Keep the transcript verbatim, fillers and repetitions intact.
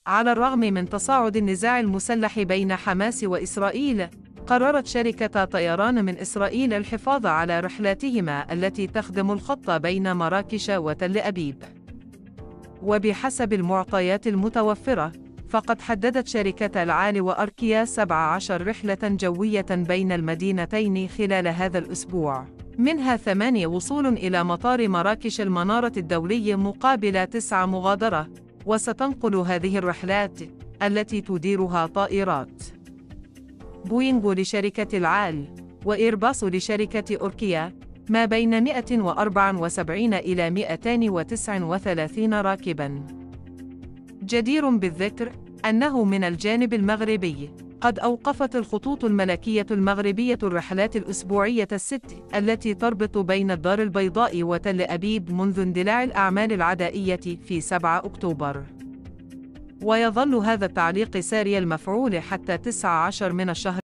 على الرغم من تصاعد النزاع المسلح بين حماس وإسرائيل، قررت شركة طيران من إسرائيل الحفاظ على رحلاتهما التي تخدم الخط بين مراكش وتل أبيب. وبحسب المعطيات المتوفرة، فقد حددت شركة العال وأركيا سبع عشرة رحلة جوية بين المدينتين خلال هذا الأسبوع، منها ثمانية وصول إلى مطار مراكش المنارة الدولي مقابل تسعة مغادرة، وستنقل هذه الرحلات التي تديرها طائرات بوينغ لشركة العال وإيرباص لشركة أوركيا ما بين مئة وأربعة وسبعين إلى مئتين وتسعة وثلاثين راكباً. جدير بالذكر أنه من الجانب المغربي قد أوقفت الخطوط الملكية المغربية الرحلات الأسبوعية الست التي تربط بين الدار البيضاء وتل أبيب منذ اندلاع الأعمال العدائية في سبعة أكتوبر. ويظل هذا التعليق ساري المفعول حتى تسعة عشر من الشهر